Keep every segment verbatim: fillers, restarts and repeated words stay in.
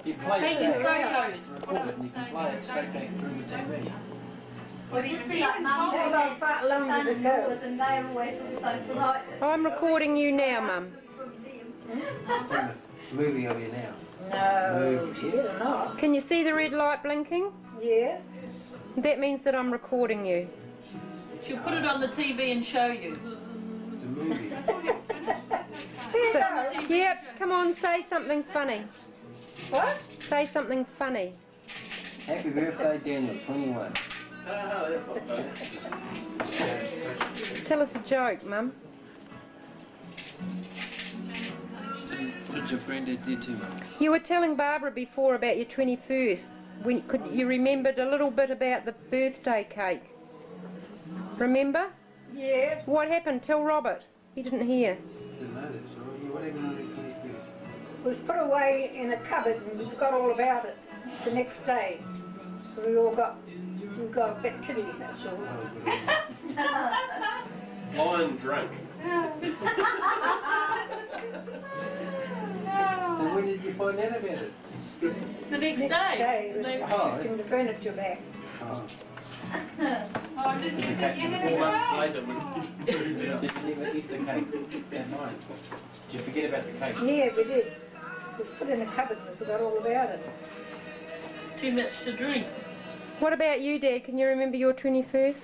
You play Taking it back, photos. record it, and you can play it straight back through the T V. Well, just be like mum and dad, son-in-laws, and they're always also polite. I'm recording you now, Mum. I'm doing a movie of you now. No, she better not. Can you see the red light blinking? Yeah. That means that I'm recording you. She'll put it on the T V and show you. It's a movie. So, yep, come on, say something funny. What? Say something funny. Happy birthday, Daniel, twenty-one. Tell us a joke, Mum. What did your granddad do to me? You were telling Barbara before about your twenty-first. When could you remembered a little bit about the birthday cake? Remember? Yeah. What happened? Tell Robert. He didn't hear. Didn't know that, sorry. What happened on the twenty-first? It was put away in a cupboard and we forgot all about it the next day. So we all got, we got a bit tilly, that's all. Lion drunk. So when did you find out about it? The next, Next day. day, we They- were Oh. shifting the furniture back. Oh. Oh, did you think you had Four a months cake? later, when Did you never eat the cake that night? Did you forget about the cake? Yeah, we did. It was put in a cupboard and we forgot all about it. Too much to drink. What about you, Dad? Can you remember your twenty-first?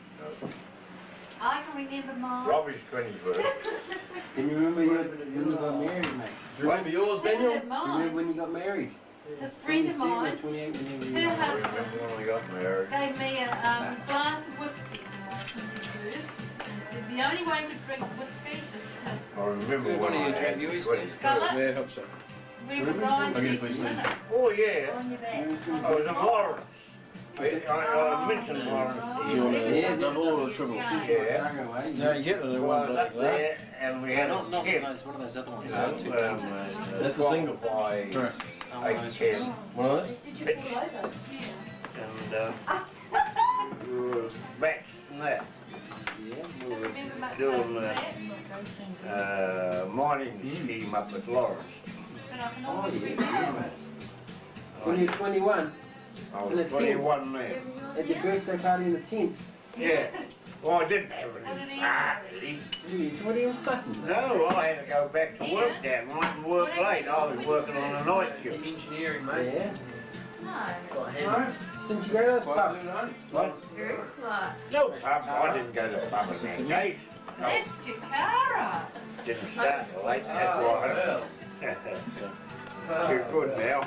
I can remember mine. Robbie's twenty-first. Can you remember your, when you got married, mate? Do you remember yours, I Daniel? remember Do you remember mine. when you got married? This friend of twenty-seven or mine, twenty-eight, whenever you her were husband, When we got married. gave me a um, glass of whiskey for my twenty-first. He said the only way to drink whiskey is to I remember Good when one of I you, had Trap, you used to. twenty-first. Colour? Yeah, I hope so. we were going to Okay, eat please, dinner Oh, yeah. on your back. I was in Lawrence. I, I, I mentioned Lawrence. Yeah, done all the trouble. Yeah. No, you get Well, I was up there and we had a Not, not tip. those, what are those other ones? Um, Two um, guns. That's a single by Oh, eight those ten. ones. One of those? Did you pull over? And uh, we were batched and that. Yeah, We were Remember much doing of uh, that? uh, mining scheme up at Lawrence. But I can Oh, always yeah, remember. yeah, mate. When you're twenty-one, I In the was twenty-one then. at your birthday party in the tent. Yeah. Well, I didn't have How did any he party. You were twenty-one. No, I had to go back to work that night and work late. I was working on a night shift. Engineering, mate. Yeah. No, No? Didn't you go to the pub? What? very close. No pub. I didn't go to the pub in that case. No, That's Jakara. didn't start till late. That's why. You're good now.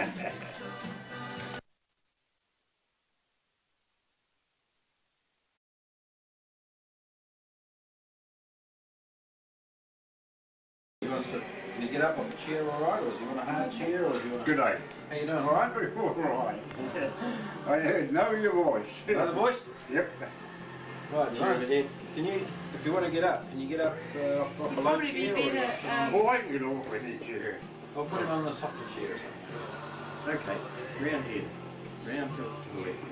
You want to, can you get up off a chair all right, or do you want a hard chair, or do you want a... Good day. How you doing, all right? All right. I heard know your voice. Another voice? Yep. Right, right. Can you, if you want to get up, can you get up uh, off, off a low Probably be chair? better. Um, Oh, I can get off with each chair. Or, or put him on the softer chair or something. Okay, round here. Round to, to the left.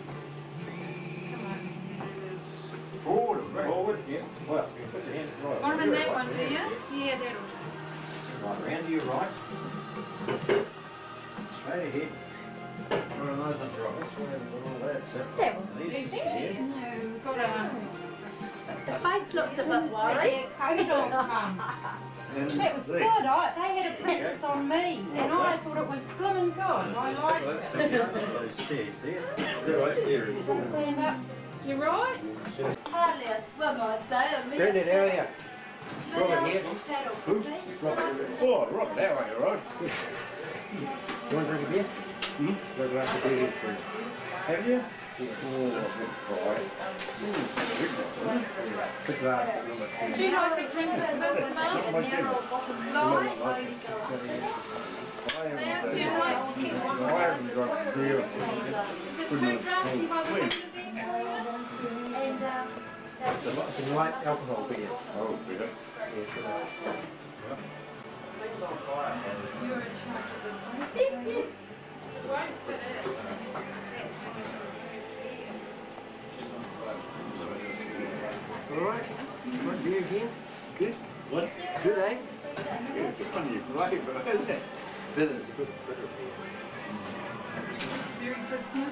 Forward, right? Forward, yeah. Well, you can put your hands right. want them in that right. one, do you? Yeah, that'll do. Right, round to your right. Straight ahead. One of those ones right. That's why I've got all that, so. That was These big, is didn't here. you? No, it's got a... The face looked a bit worried. coat on. And That was good. I, they had a practice on me, and I thought it was blooming good. I liked That's it. those stairs, see it? Right, there it is. Does it stand up? You right? Hardly a swim, I'd say. Granddad, how are you? Robert here. Oh, right, that way, right? You want to drink a beer? Hmm? Go back to bed for Have you? Yeah. Oh, Good glass, number Do two. you like a drink that's this smell? Not much in it. Light? Ma'am, do you like I haven't got the deal. Is it too drafty by the windows in for you? And um, It's a light- it's a light alcohol beer. Oh, yeah. Yeah, good. You're in charge of this. Won't fit in. All right. What beer again? Good. What? Good, eh? On your flavour, isn't it? bitter, bitter, bitter. Merry Christmas.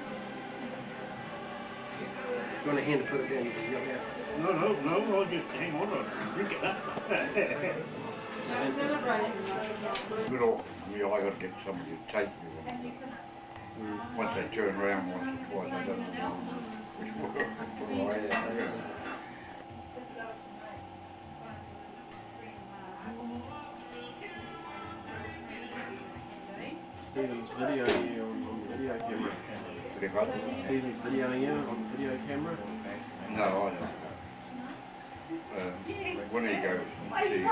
You want a hand to put it down, you can yell out. No, no, no, I'll just hang on to it and drink it up. Don't celebrate. Good old, yeah, I gotta get somebody to take me when mm. Once they turn around once or twice, I don't know which way. Oh, yeah, yeah. Stephen's videoing you on, on the video camera. Stephen's videoing you on the video camera. No, I don't. Um, when he goes and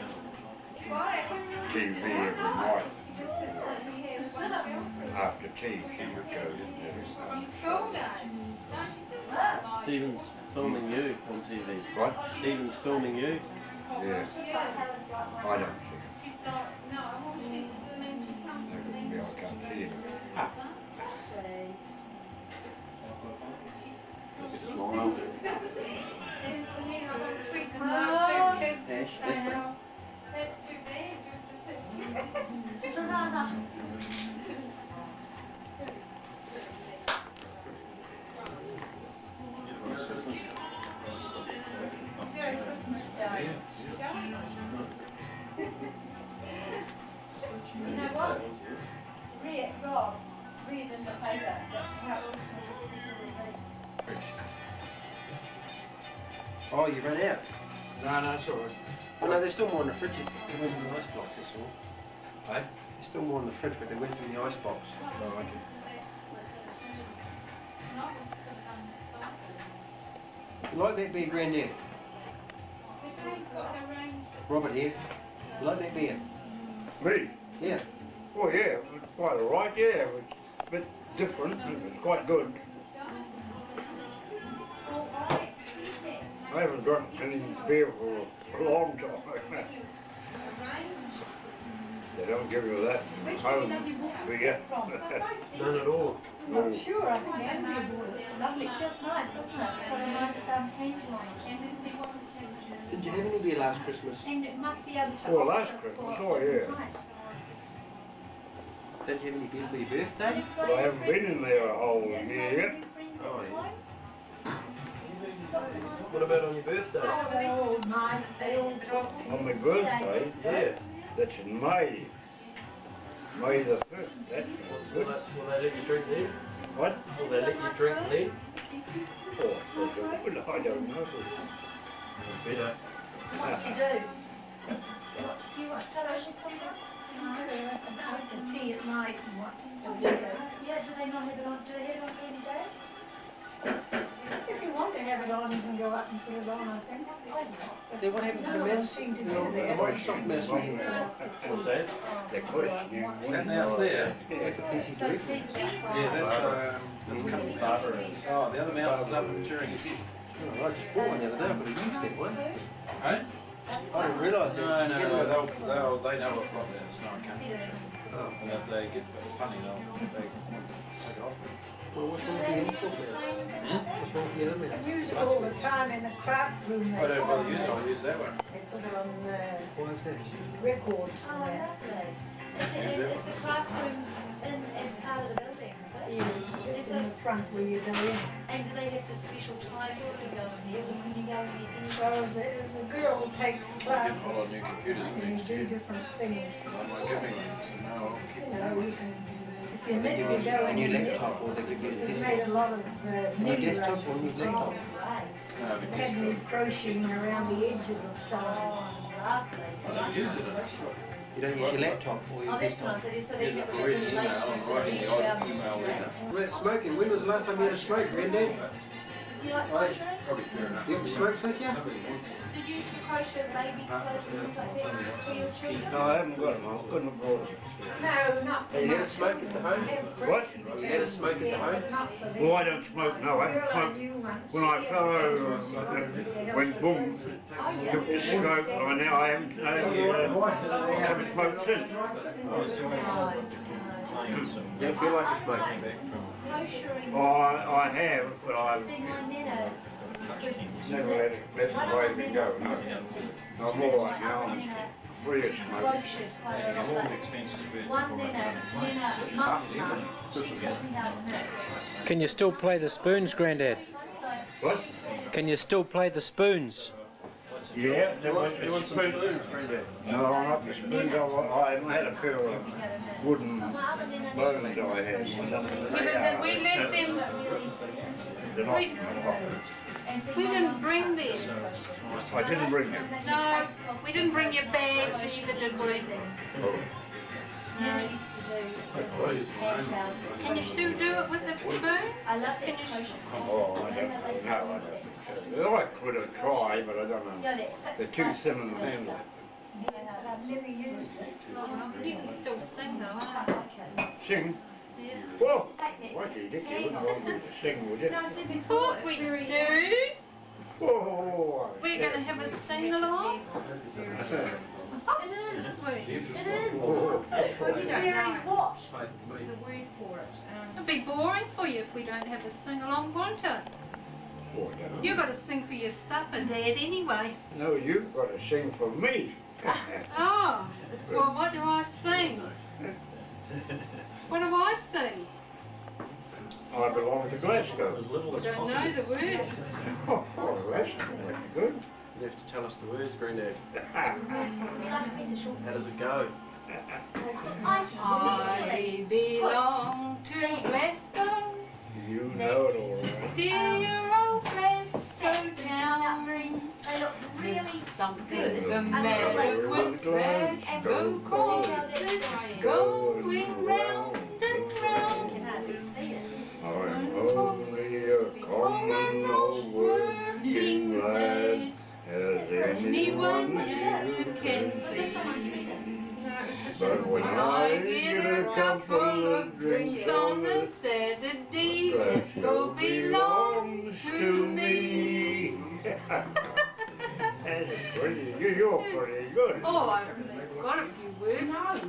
sees T V every night, after tea, she would go in there. Stephen's filming you on T V. What? Stephen's filming you. Yeah. I don't see it. Yeah, I can't see it. Ah. Smile. Ash, this way. That's too bad. Merry Christmas, Joe. You know what? Read, Rob, read in the paper how Oh, you ran out. No, no, it's all right. Oh no, there's still more in the fridge. They went in the icebox, that's all. Hey? There's still more in the fridge, but they went in the icebox. Oh, okay. You like that beer, Grandad? Robert here. You like that beer? Me? Yeah. Oh yeah, it was quite alright, yeah. It was a bit different, it was quite good. I haven't drunk any beer for a long time. They don't give you that home beer. None at all. I'm not sure, I think Andrea bought it. It's lovely, it feels nice, doesn't it? It's got a nice um, handle on it. Did you have any beer last Christmas? And it must be able to... Oh, last Christmas, oh yeah. Right. Did you have any beer for your birthday? But I haven't been in there a whole year yet. Oh yeah. What about on your birthday? Oh, they're all nice, they all talk. On my birthday, Yeah. that's in May. May the fifth, that's Will good. they, will they let you drink then? What? Will they let you drink then? Oh, that's good, I don't know. Better. What do you do? Watch, do you watch television sometimes? No, they have the tea at night and watch. Yeah, do they not have it on, do they have it on T V, Dad? If you want to have it on, you can go up and put it on, I think. Then what happened to the mouse? seem to The do old- the that. Microsoft mouse we had. What's that? They're questioning. That mouse there? That's a P C So three. it's about five. Yeah, that's, um, that's a couple of Barbara. Oh, the other mouse is up and maturing, is it? Oh, I just bought one the other day, but I used that one. Hey? I didn't realise that. No, no, You get no, one. they'll, they'll, they know what problem it is, no, I can't. Oh. And if they get funny, they'll, they take it off. Well, what's wrong with the other mouse? What's wrong with the other mouse? Use it all the time in the craft room. I don't bother using it, I'll use that one. They put it on uh, Why is that? records Oh, and that. lovely. Is it, is the craft room in, as part of the building, is it? Yeah, Is it's in it, the front where you go in. and do they have to special times that you go in there, or can you go in there any So there's a girl who takes the I class get a lot of new computers and you next do year. different things. I might give me one, so no, I'll keep You it. know, you can, if you They need give to you go a in new and get, laptop or they give you a we made desktop. a lot of uh, A new knee desktop brushes. or a new laptop? No, Had because me crocheting around the edges of some. lovely? I don't use it enough. You don't use your laptop or Oh, your that's desktop. nice, it is, so Use they it have for the reading email, latest I'm writing the odd email letter. About smoking, when was the last time you had a smoke, Granddad? Do you like Well, that's crochet? probably fair enough. You ever smoked with you? Somebody wants Did you used to crochet babies' clothes and things like that for your children? No, I haven't got them, I couldn't have brought them. No, not Have you had a smoke at the home? What? You had a smoke at the home? Well, I don't smoke, no, I haven't smoked. When I fell over, uh, when boom, took the stroke, I now I haven't, I haven't, uh, haven't smoked since. You don't feel like you're smoking? Crocheting. Oh, I, I have, but I've See, my nana. never let it, let the way to go, no. I'm all right now, I'm free of smoke. Roasted quite a lot. Like, one dinner, dinner, month, mum, she taught me how to cook. Can you still play the spoons, Grandad? What? Can you still play the spoons? Yeah, there was You want a some spoon. spoons, Grandad? No, not the spoons. I, I haven't had a pair of wooden spoons I had. Yeah, but then we let them, They're not- we didn't bring them. I didn't bring them. No, we didn't bring your bags either, did we? Oh. Mary used to do hand towels. Can you still do it with the spoon? I love that potion. Oh, I don't know. No, I don't. I could have tried, but I don't know. They're too thin in the handle. I've never used it. You can still sing though, aren't Sing? you? Well, what you did, you wouldn't want me to sing, would you? No, I said of course we do. Oh, We're going to have a sing-along. It is. It is. oh. Well, you don't Very know. what? There's a word for it. Um, It'd be boring for you if we don't have a sing-along, won't it? Oh, yeah. You got to sing for your supper, Dad, anyway. No, you've got to sing for me. Oh, well, what do I sing? What do I sing? I belong to Glasgow. As little I as don't possible. know the word. Oh, well, that's not good. You have to tell us the words, Grandad. Like a piece of short. How does it go? I I belong to Glasgow, You know it all right. dear old Glasgow town. They look really Something the And matter they're with Glasgow courses going round and round. can hardly see it. I'm only a common old working lad, as anyone you can see. But when I get a couple of drinks on a Saturday, Glasgow belongs to me. That's pretty good. You're pretty good. Oh, I've got a few words.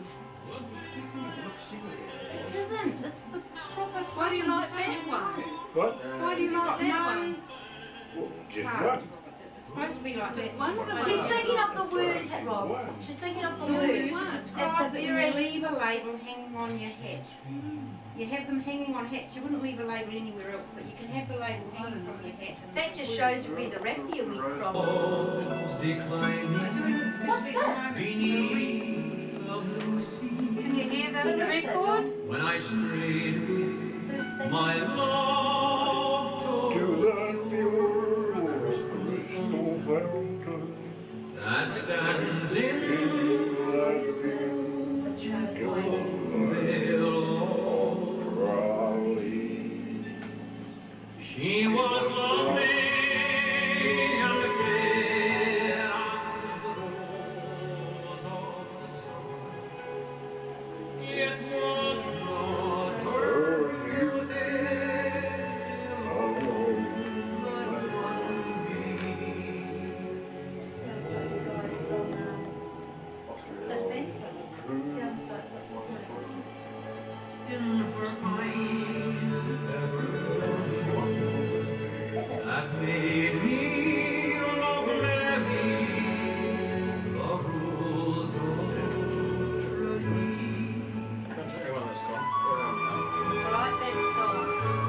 It isn't. It's the proper. Why do you like that one? What? Why do you like that one? Just one. It's supposed to be like Just that. one. She's thinking of the word, Rob. She's thinking of the word. It's a very leave a label hanging on your hat. You have them hanging on hats. You wouldn't leave a label anywhere else, but you can have the label hanging from your hat. That just shows you where the raffia was from. Falls declining What's this? beneath the blue sea. Can you hear that in the record? When I strayed with Who's thinking? my love To to the pure crystal fountain that stands in in The child. the vale. Raleigh. She was lovely and fair as the rose of the sun. It was not her beauty alone that won me. Sounds like the guy from um, the Phantom. Sounds like what's his name? In her eyes ever that made me love Mary, the rose of Trinity. Don't say one that's gone. I like that song.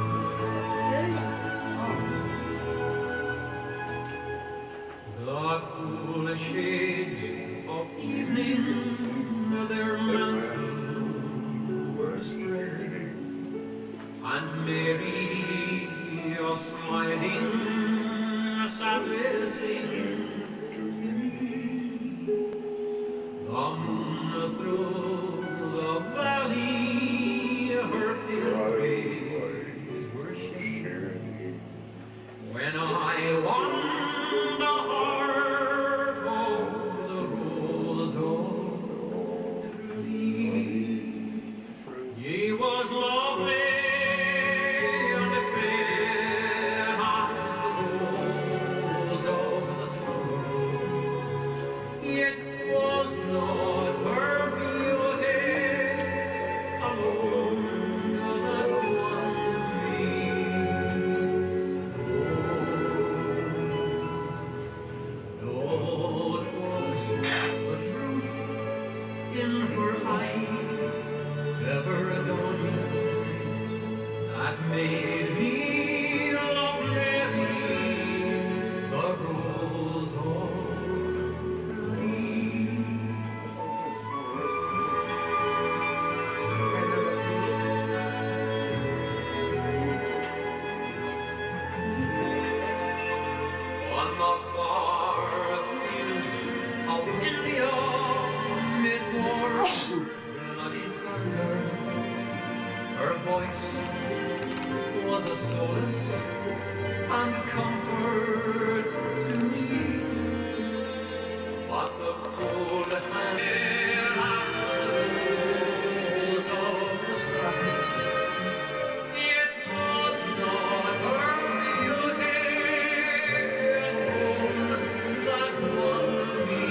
The cool shades of evening, their mantle were spread, and Mary, a smiling, sadly sing to me. The moon through the valley, her pale rays were shining. When I won the heart of the rose of Trudy, he was lovely and fair as the rose of the sun. Yet it was not her beauty alone that won me. No, it was the truth made me love Mary, the rose of on the far fields of India, mid war's bloody thunder, her voice was a solace and comfort to me. But the cold hand as the rose of the sun, it was not her beauty that won me.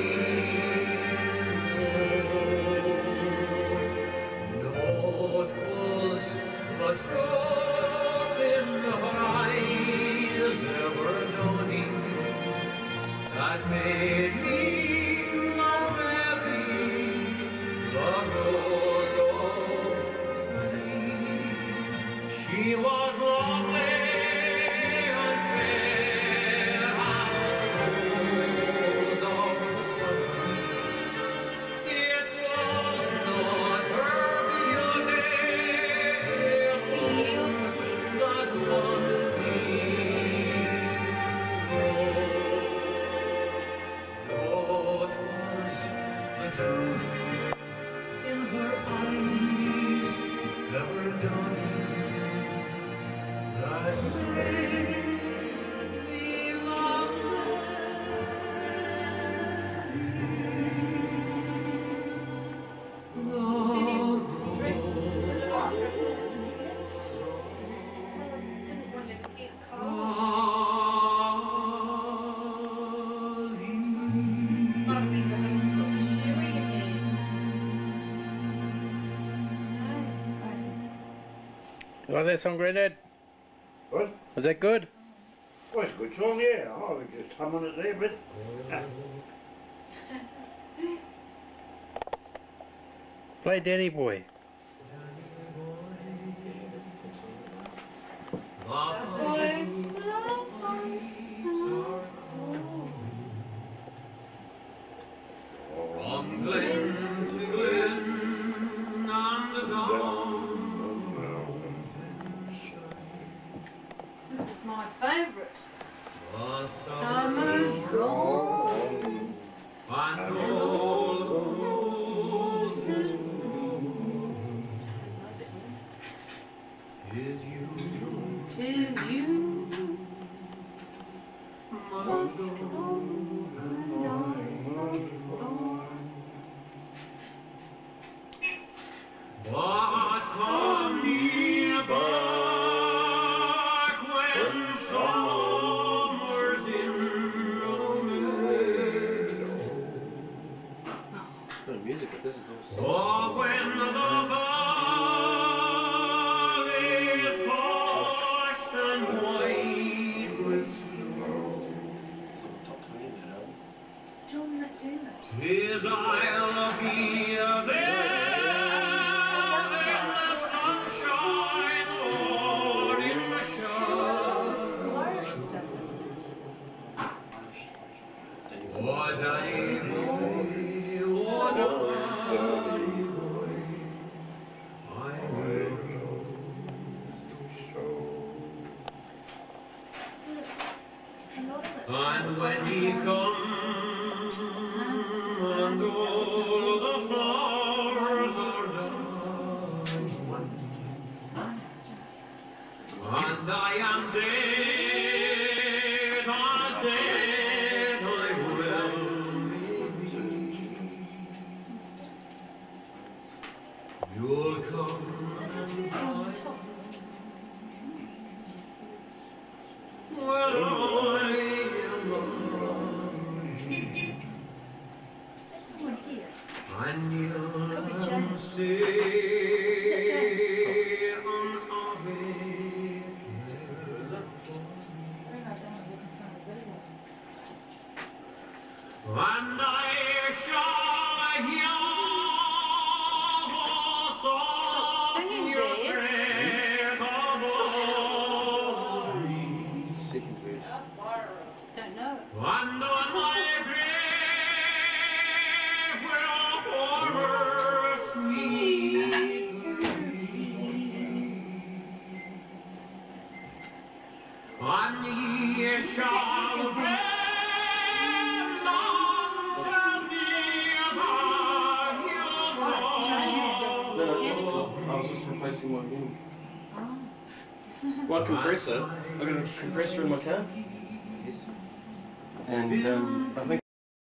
No, it was the truth in her eyes ever dawning that made me love Mary, the rose of twenty. She was lovely and fair as the rose of the sun. It was not her beauty that won me. No, it was the truth in her eyes ever dawning that made me love Mary, the You like that song, Granddad? What? Was that good? Oh, it's a good song, yeah. I was just humming it there, but Play Danny Boy. from glen to glen and down. This is my favourite. The Summer's gone. and all the roses bloom. Tis you, Tis you. must go, but come near back when summer's in the meadow. Bit of music, but this is also. Oh, when the valley is parched and white with snow, John McDougall. tis I'll be there in the sunshine or in the shade. This is Irish stuff, isn't it? Oh, Danny boy, oh, Danny boy, I will go so. And when he comes and all the flowers are dying, and I am dead as dead I will maybe, you'll come and find. Well, I am Is that someone here? and you'll stay on of it. and ye shall bear not tell me that you No, no, I was just replacing my wing. Well, compressor. I've got a compressor in my car. And um, I think.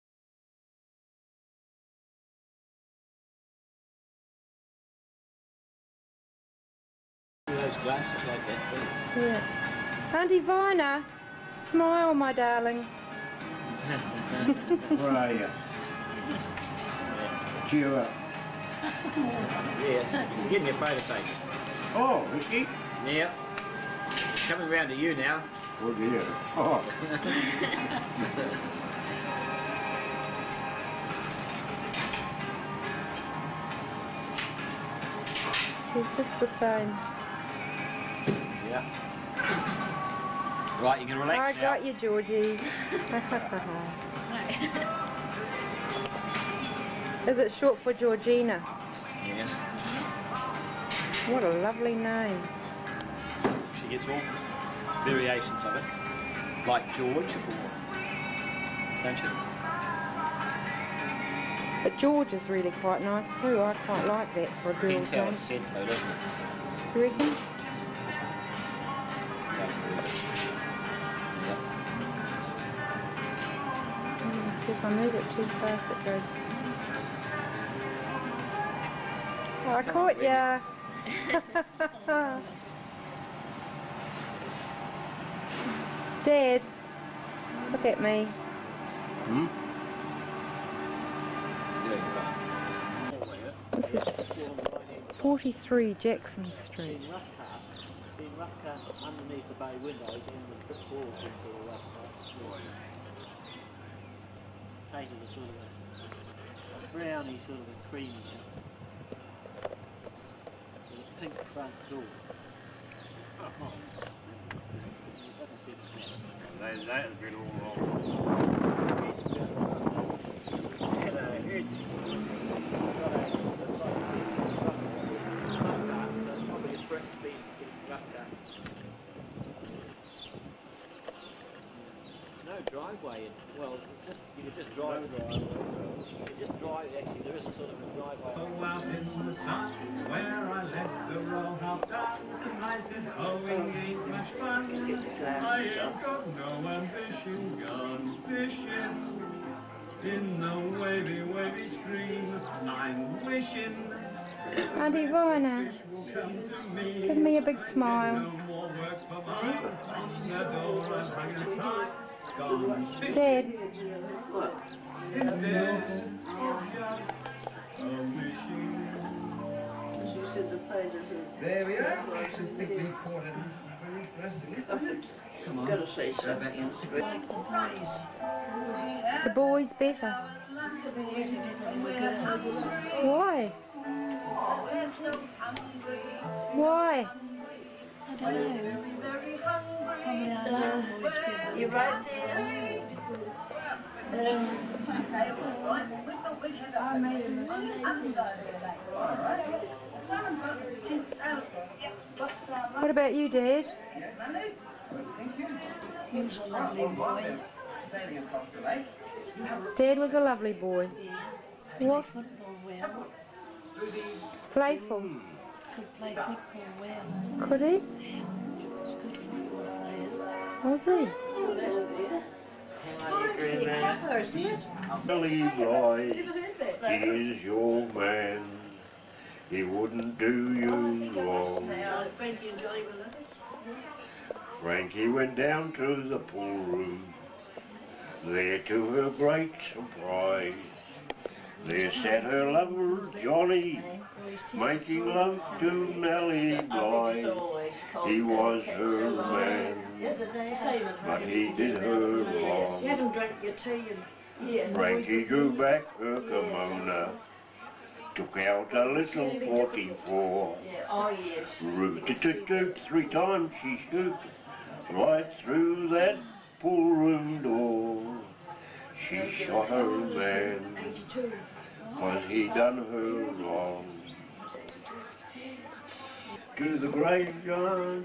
Those glasses like that too. Yeah. Auntie Vina, smile, my darling. Where are you? Cheer up. Yes, I'm getting your photo taken. Oh, is she? Yeah. Coming round to you now. Oh dear. Oh. She's just the same. Yeah. Right, you can relax I now. got you, Georgie. Is it short for Georgina? Yes. What a lovely name. She gets all variations of it. Like George, or, don't you? But George is really quite nice too. I quite like that for a girl's Depends how name. it's said though, doesn't it? You reckon? Mm, If I move it too fast, it goes. Oh, I caught ya. Dad, look at me. Hmm? This is forty-three Jackson Street. Been rough cast, been rough cast underneath the bay windows and the brick walls into the rough cast. Painted a sort of a browny, sort of a creamy, with a pink front door. Oh, it doesn't seem to That, that'll be all wrong. Hello, it's got a no driveway in. Well, just you could just drive. No driveway. You could just drive. Actually, there is a sort of a driveway. Oh, out in the sun, where I let the roll hop down, I said, hoeing ain't much fun. I ain't got no ambition, gone fishing in the wavy, wavy stream. I'm wishing Auntie Vina, give me a big smile. no more work for mine. On the door and hung aside, gone fishing Dad, instead of just a wishing. There we are. It's a thickly quartered very thirsty. Come on. Gotta say something. Like the boys. the boy's better. The boys are better than the girls. Why? Why? I don't know. Probably our little boys better. You're right there. What about you, Dad? He was a lovely boy. Dad was a lovely boy. What? Football well. Playful. Could play football well. Could he? Was a good football player. Was he? Billy boy, he is your man. He wouldn't do you wrong. Frankie and Johnny were with us. Frankie went down to the pool room. There, to her great surprise, there sat her lover Johnny, making love to Nellie Bly. He was her man, but he did her wrong. You haven't drank your tea and Frankie drew back her kimono, took out a little forty-four. Root-a-toot-toot, three times she scooped right through that pool room door. She shot her man, cause he done her wrong. To the graveyard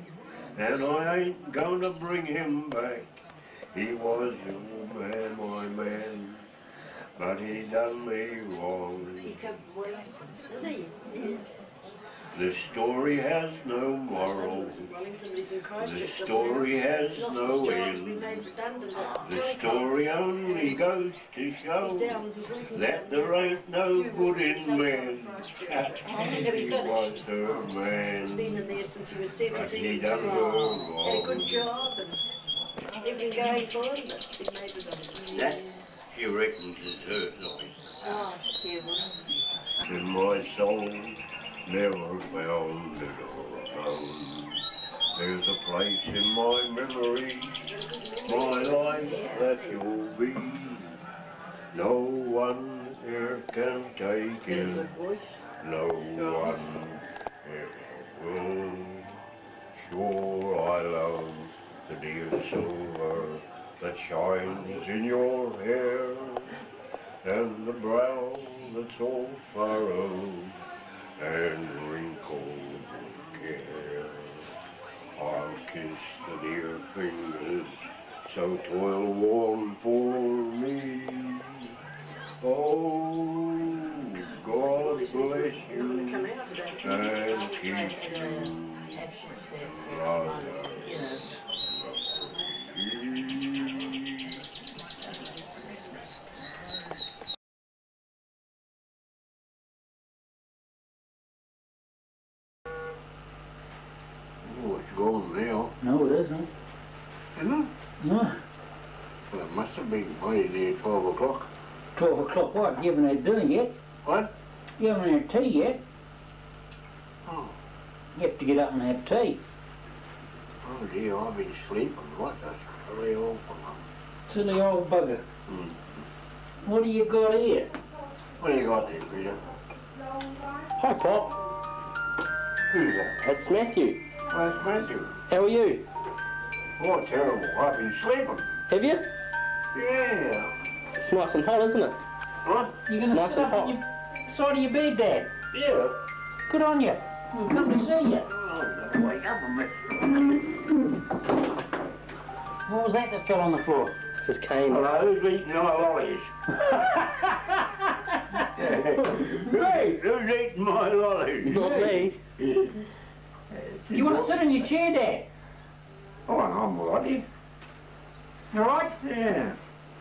and I ain't gonna bring him back. He was your man, my man, but he done me wrong. He come from Wellington, does he? Yeah. The story has no moral. The story has no end. The story only goes to show that there ain't no good in men. He was her man, but he done her wrong. Had a good job and everything going for him, but he made redundant. That, he reckons, is her side. Oh, it's terrible. In my soul, never found it all alone. There's a place in my memory, my life that you'll be. No one here can take it, no one ever will. Sure I love the dear silver that shines in your hair, and the brow that's all furrowed and wrinkled with care. I'll kiss the dear fingers so toil worn for me. Oh, God bless you and keep you, brother. Oh, it's gone now. No, it isn't. Isn't it? No. Well, it must have been way near twelve o'clock. Twelve o'clock what? You haven't had dinner yet. What? You haven't had tea yet. Oh. You have to get up and have tea. Oh dear, I've been sleeping. What a silly old one. Silly old bugger. Hmm. What do you got here? What do you got there, Peter? Hi, Pop. Who's that? It's Matthew. Oh, it's Matthew. How are you? Oh, terrible. I've been sleeping. Have you? Yeah. It's nice and hot, isn't it? What? You're It's going to nice sit and up on hot. your side of your bed, Dad. Yeah. Good on you. We've come to see you. Oh, I've got to wake up a minute. What was that that fell on the floor? His cane. Hello, who's eating my lollies? Hey, who's eating my lollies? Not me. Do you want to sit in your chair, Dad? Oh, I'm all right. You alright? Yeah.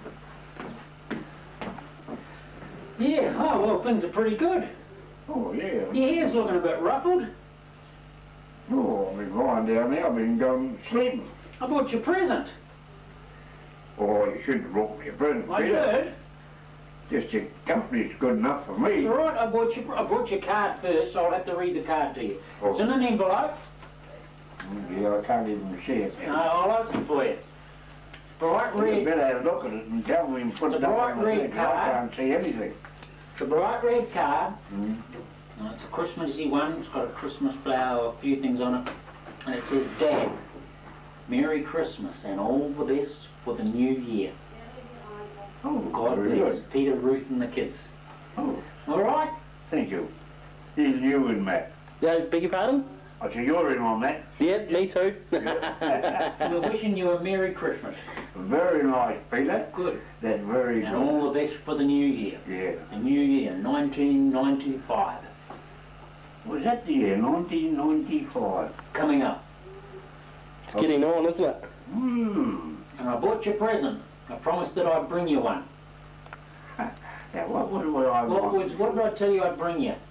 Yeah, oh, well, things are pretty good. Oh, yeah. Your hair's looking a bit ruffled. Oh, I've been lying down there. I've been going sleeping. I bought you a present. Oh, you shouldn't have brought me a present, I Peter. did. Just your company's good enough for me. It's alright, I bought you I brought your card first, so I'll have to read the card to you. Oh. It's in an envelope. Oh, yeah, I can't even see it. No, I'll open it for you. Bright Well, you red. better have a look at it and tell me and put It's a it up bright on the red thing. card. I can't see anything. It's a bright red card. Mm. And it's a Christmassy one. It's got a Christmas flower, a few things on it. And it says, Dad, Merry Christmas and all the best for the new year. Oh, God very bless good. Peter, Ruth and the kids. Oh, All right? thank you. He's you in, Matt. Yeah, beg your pardon? I see you're in on that. Yeah, me too. We're wishing you a Merry Christmas. Very nice, Peter. Good. That's very And good. all the best for the new year. Yeah. The new year, nineteen ninety-five. Was that the year, nineteen ninety-five? Coming up. It's getting on, isn't it? Hmm. And I bought you a present. I promised that I'd bring you one. Now, what was what I What, want? was, what did I tell you I'd bring you?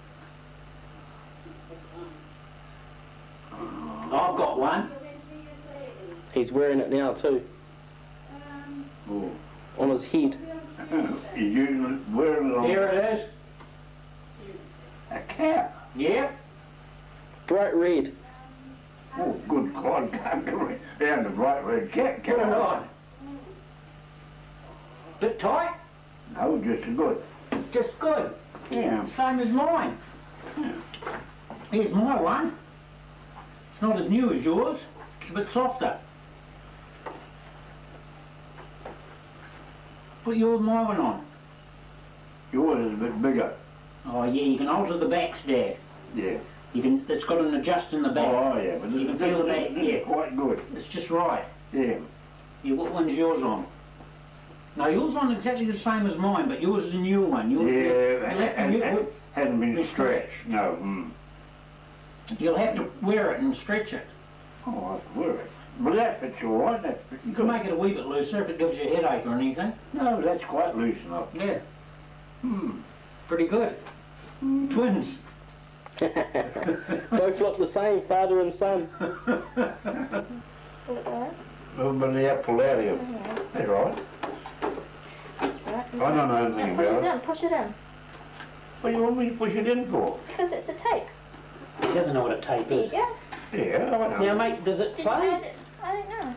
I've got one. He's wearing it now too. Oh. On his head. He's using it, wearing it on There it is. a cap. Yep. Bright red. Oh, good God, can't get rid down the bright red cap. Put it on. Bit tight? No, just as good. Just good. Yeah. Same as mine. Here's my one. It's not as new as yours. It's a bit softer. Put your my one on. Yours is a bit bigger. Oh yeah, you can alter the backs, Dad. Yeah. You can, it's got an adjust in the back. Oh, yeah, but you can feel the back, yeah. Quite good. It's just right. Yeah. Yeah, what one's yours on? No, yours on exactly the same as mine, but yours is a new one. Yours Yeah, you'll have to, and, you, and, hadn't been stretched, no. Mm. You'll have to wear it and stretch it. Oh, I can wear it. But that fits all right, that's pretty You good. can make it a wee bit looser if it gives you a headache or anything. No, that's quite loose enough. Yeah. Hmm. Pretty good. Mm. Twins. Both look the same, father and son. Well, but they have pulled out here. They're right. Right. I don't know anything Push about it it. in, push it in. What do you want me to push it in for? Because it's a tape. He doesn't know what a tape There you is. go. Yeah, I know. Now, mate, does it Did you play? add it? I don't know.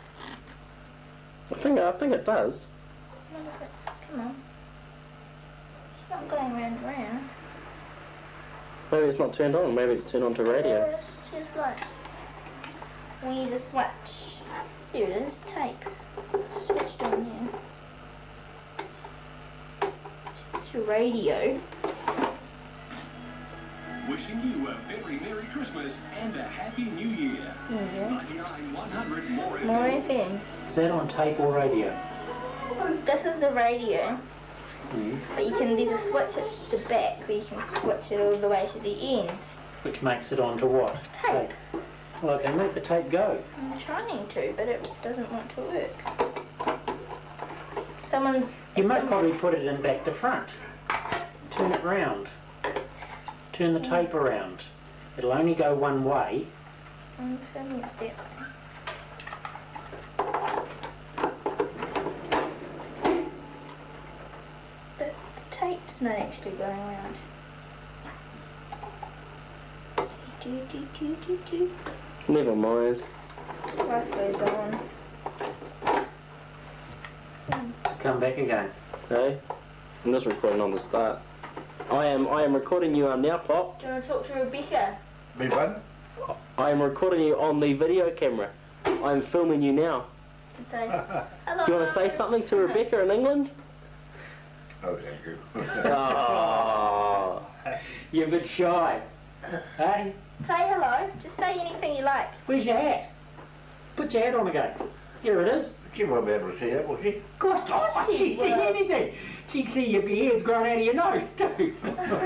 I think I think it does. Wonder if it's- Come on. It's not going round and round. Maybe it's not turned on. Maybe it's turned on to radio. Yeah, it's just like we need a switch. Here it is, tape. Switched on here. It's your radio. Wishing you a very Merry Christmas and a Happy New Year. There you go. ninety-nine one hundred more More F M. Is that on tape or radio? This is the radio, Mm. but you can, there's a switch at the back where you can switch it all the way to the end. Which makes it onto what? Tape. Well, okay, make the tape go. I'm trying to, but it doesn't want to work. Someone's... You must someone- probably put it in back to front. Turn it round. Turn the tape around. It'll only go one way. I'm turning it that way. The, the tape's not actually going around. Do, do, do, do, do. Never mind. Life goes on. Come back again. Hey, I'm just recording on the start. I am I am recording you now, Pop. Do you want to talk to Rebecca? Be fun? I am recording you on the video camera. I'm filming you now. And say, hello. Do you want to say something to Rebecca in England? Oh, thank you. Oh. You're a bit shy. Hey, Say hello. Just say anything you like. where's your hat? Put your hat on again. Here it is. She won't be able to see that, will she? Of course not. Of course she She'd see will. anything. She'd see if your hair's growing out of your nose too.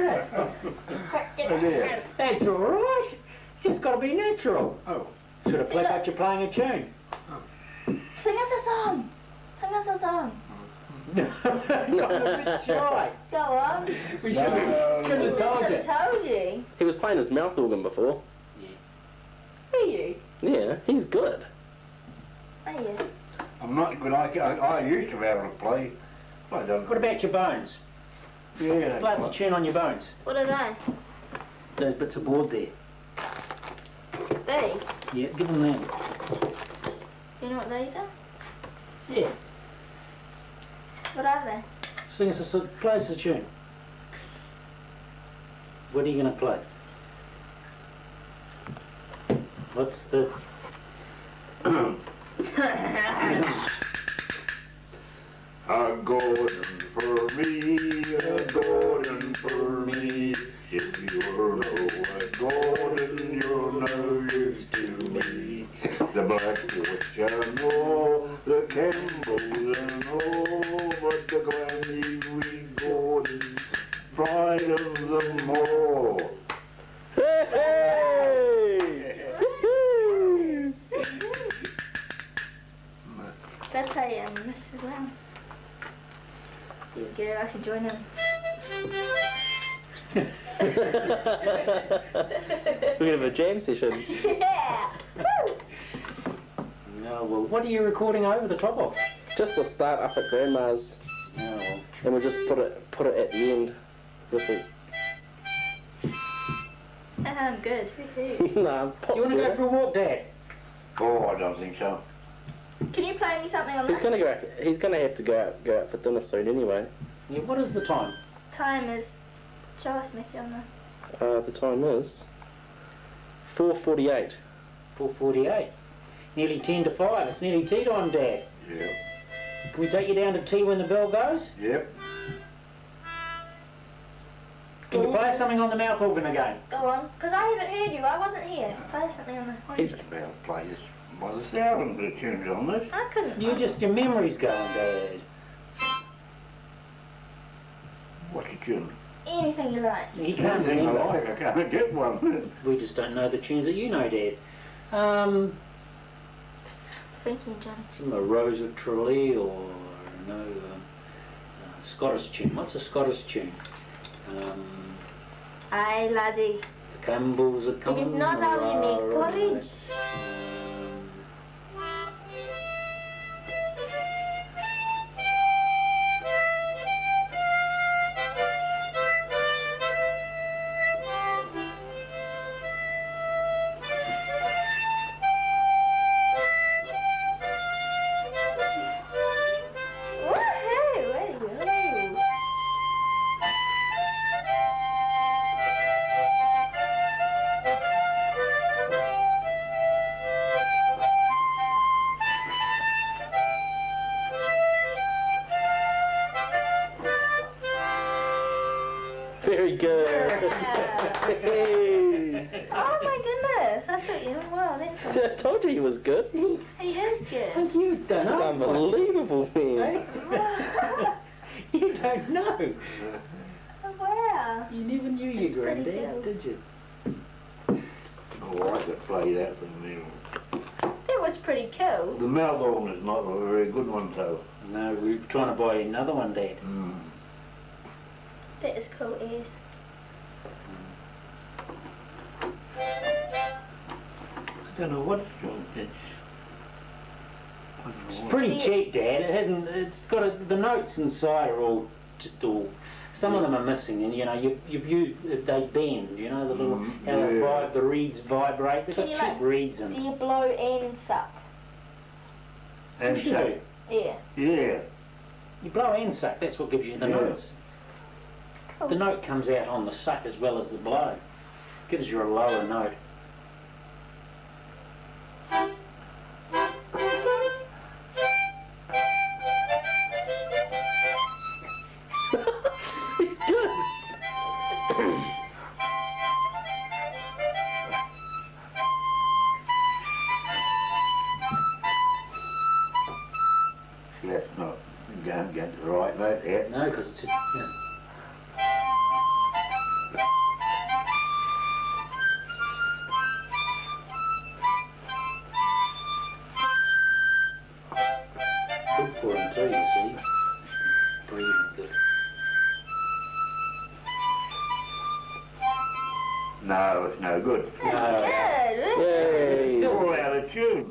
Oh, dear. That's all right. Just got to be natural. Oh. Should have played look. like you're playing a tune. Sing us a song. Sing us a song. Got a bit shy. Go on. We should have, should We have should told you. have told you. He was playing his mouth organ before. Who are you? Yeah, he's good. Are you? I'm not good. I, I, I used to be able to play. I don't. What about your bones? Yeah. Play us a tune on your bones. What are they? Those bits of board there. These? Yeah, give them them. Do you know what these are? Yeah. What are they? Sing us a, s- play us a tune. What are you going to play? What's the... A golden for me, a golden for me. If you're no golden, you're no use to me. The Blackfoot I know, the Campbells I know, but the Granny we golden, pride of them all. Hey! Hey! Go play um, this as well. There you go, I can join in. We have a jam session. Yeah! Woo! No, well, what are you recording over the top of? Just the start up at Grandma's, No, well, and we'll just put it put it at the end with it. I'm good. Woohoo. Nah, Pop's you want to go good. for a walk, Dad? Oh, I don't think so. Can you play me something on He's this? gonna go. Out, he's gonna have to go out go out for dinner soon anyway. Yeah, what is the time? Time is... Show us, Mickey, on the... Uh, the time is four forty-eight. four forty-eight. Nearly ten to five. It's nearly tea time, Dad. Yep. Can we take you down to tea when the bell goes? Yep. Can you play Play something on the mouth organ again. Go on, because I haven't heard you. I wasn't here. Play something on the... He's about to play this by the thousands of tunes on this. I couldn't. You just, your memory's going, Dad. What's the tune? Anything you like. He can't Anything I remember. like, I can't get one. We just don't know the tunes that you know, Dad. Um, Frankie and Johnny. some a Rose of Tralee or no um, uh, Scottish tune. What's a Scottish tune? Um, Aye, laddie. the Campbells are coming. It is not how you make porridge. Very good. Yeah. Oh my goodness, I thought you, wow, that's... See, I told you he was good. He is good. You don't That's know. unbelievable, man. You don't know. Oh, wow. You never knew your That's pretty granddad, cool. did you? Oh, I could play that from there. It was pretty cool. The mouth organ is not a very good one, though. No, we were trying to buy another one, Dad. Mm. That is cool as. I don't know what it's called. It's, I don't know It's what- pretty Yeah. cheap, Dad. It hasn't. It's got a, the notes inside are all just all. Some of them are missing, and you know you you view they bend. You know the little Mm, how they yeah. vibe, the reeds vibrate. They've Can got you, cheap like, reeds in Do them. you blow and suck? And You so, do. Yeah. yeah. You blow and suck. That's what gives you the Yeah. notes. Cool. The note comes out on the suck as well as the blow. Gives you a lower note. He's good. That's not going to get the right note yet. No, because it's. A, yeah. Good for him too, you see. Breathing good. No, it's no good. No. Good. Yay. It's all out of tune.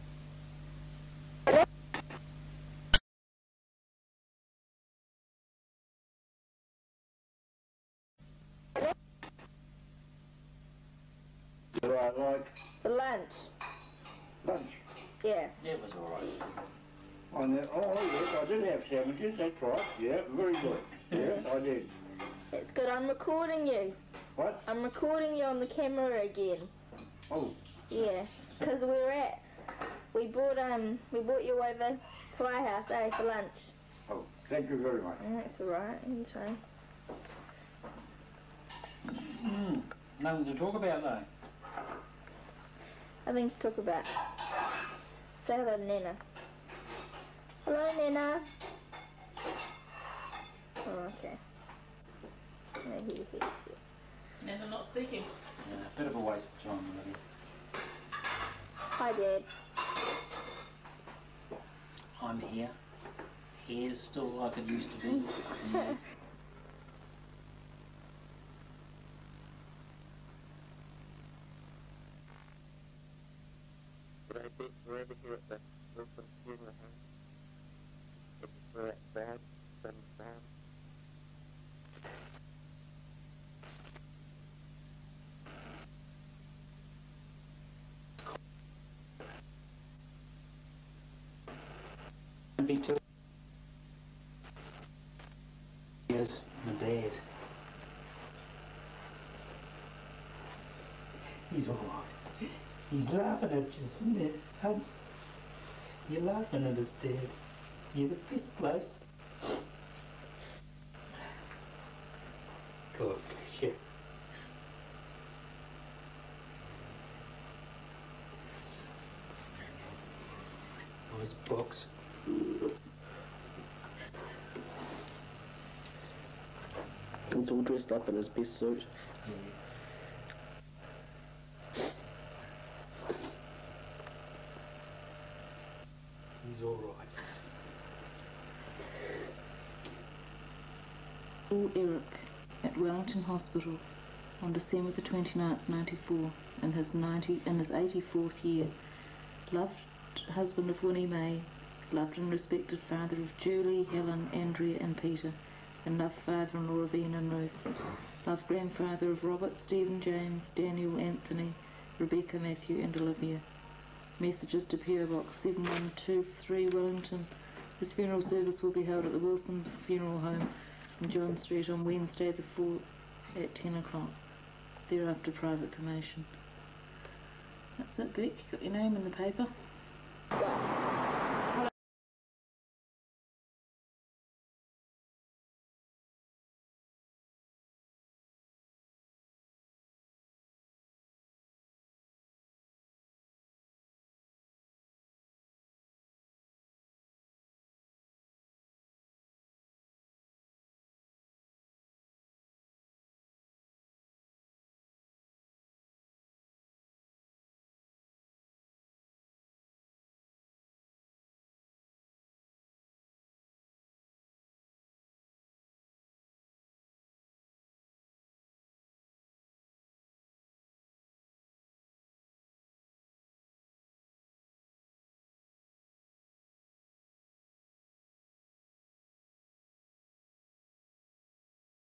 Do I like For lunch. lunch? Yeah. It was alright. On the, oh yes, I did have sandwiches, that's right. Yeah, very good. Yes, I did. That's good. I'm recording you. What? I'm recording you on the camera again. Oh, Yeah. Because we're at, we brought um, we brought you over to our house, eh, for lunch. oh, thank you very much. That's alright. Anytime. Mm, nothing to talk about though. Nothing to talk about. Say hello to Nana. Hello, Nana. Oh, okay. No, here, here, here. Nana not speaking. Yeah, a bit of a waste of time, really. Hi, Dad. I'm here. Hair's still like it used to be. Yeah. We're over here at the Wilson Funeral Home. We're outside, sun's down. Be too. Yes, my dad. He's all right. He's laughing at you, isn't it? Um, you're laughing at us, Dad. You're the best place. God bless you. Yeah. Nice box. He's all dressed up in his best suit. He's all right. Paul Eric at Wellington Hospital on December the twenty-ninth, ninety-four, in his ninety in his eighty-fourth year. Loved husband of Winnie May, loved and respected father of Julie, Helen, Andrea and Peter, and loved father-in-law of Ian and Ruth. Loved grandfather of Robert, Stephen, James, Daniel, Anthony, Rebecca, Matthew and Olivia. Messages to P O Box seven one two three Wellington. His funeral service will be held at the Wilson Funeral Home in John Street on Wednesday the fourth at ten o'clock. Thereafter private cremation. That's it, Beck. You got your name in the paper?